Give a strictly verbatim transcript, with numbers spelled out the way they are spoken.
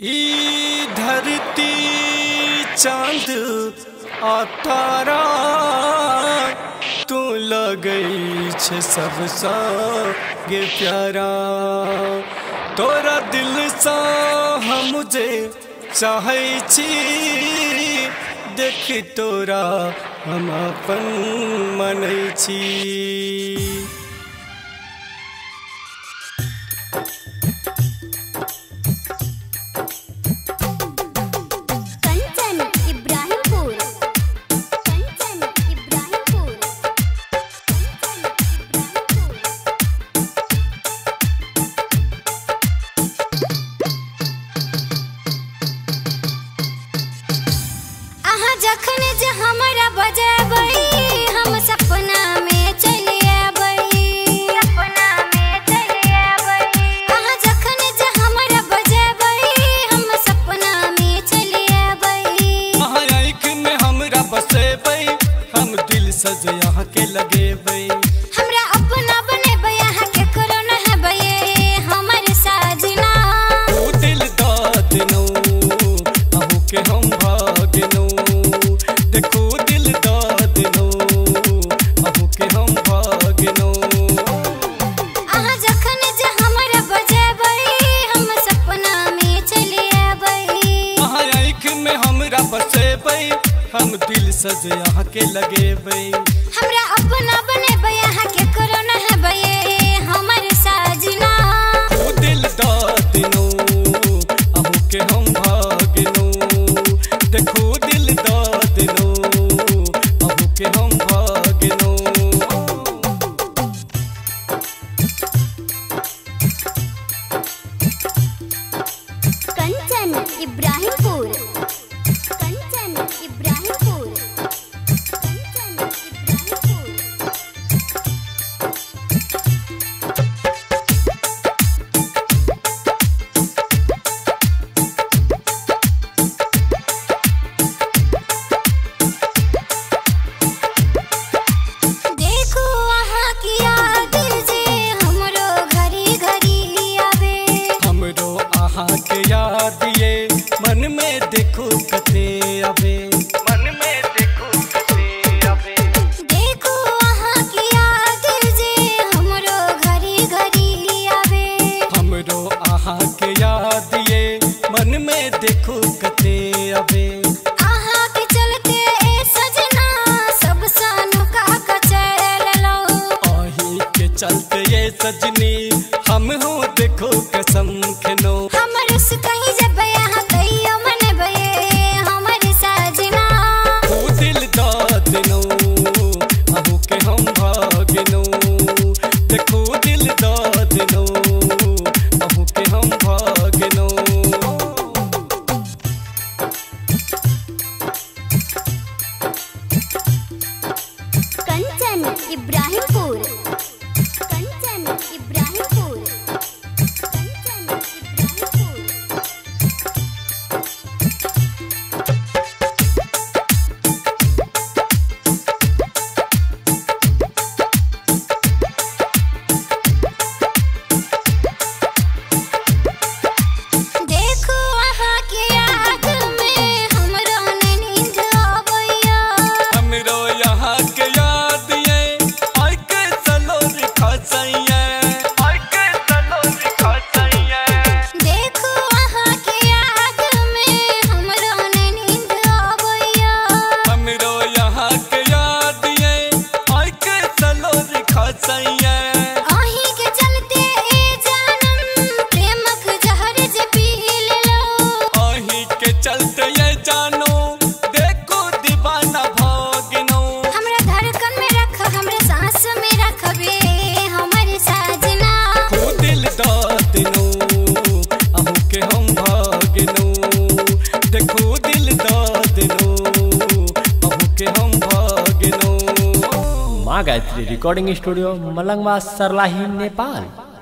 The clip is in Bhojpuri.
ई धरती चांद आ तारा तू लगई छे सबसा गे प्यारा। तोरा दिल सा हम मुझे चाहै छी, देख तोरा हम अपन मानै छी। जखन जे हमरा बजाबै हम सपना में चली आबै, सपना में चली आबै। अहाँ जखन जे हमरा बजाबै हम सपना में चली आबै। अहाँ आँख में हमरा बसेबै, हम दिल से जे अहाँ के लगेबै। हमरा अपना बनेबै, अहाँ के करो न हेबै हमर साजना। ओ दिल दा देनो अहू के हम भागनो, देखो दिल दा देनो अहू के हम भागनो। अहाँ जखन जे हमरा बजाबै हम सपना में चली आबै। अहाँ आँख में हमरा बसेबै, हम दिल से जे अहाँ के लगेबै। हमरा अपना बनेबै, अहाँ के करो न हेबै हमर साजना। ओ दिल दा देनो अहू के हम भागनो, देखो दिल दा देनो अहू के हम भागनो। कंचन इब्राहिमपुर, कंचन इब्राहिमपुर, कंचन इब्राहिमपुर। देखो अहाँ की याद जे हमरो घड़ी घड़ी आवे। हमरो अहाँ के याद ये मन में देखो कते आवे, मन में देखो कते आवे। देखो अहाँ की याद जे हमरो घड़ी घड़ी आवे। हमरो अहाँ के याद ये मन में देखो कते आवे। अहाँ के चलते ए सजना सब सानु का कचैल लो। आही के चलते ये सजनी हम हो देखो कसम खनो। हमर उस कहीं जबै अहाँ कहियो मनबै हमर साजना। ओ दिल दा देनो अहू के हम भागनो, देखो दिल दा देनो अहू के हम भागनो। कंचन इब्राहिमपुर, कंचन इब्राहिमपुर, कंचन इब्राहिमपुर। देखो अहाँ के याद में हमरो नै नींद आबैया। हमरो यहाँ के याद ये आई के चलो लिखा सैया, आई के चलो लिखा सैया। देखो अहाँ के याद में हमरो नै नींद आबैया। हमरो यहाँ के याद ये आई के चलो लिखा सैया। अहीं के चलते ए जानम प्रेमक जहर जे पी लेलो। आही के चलते ये जानो देखो दीवाना भागनो। हमरा धड़कन में रख, हमरा सांस में रखबे हमर साजना। ओ दिल दा देनो अहू के हम भागनो, देखो दिल दा देनो अहू के हम भागनो। Maa Gayatri recording studio Malangwa Sarlahi Nepal.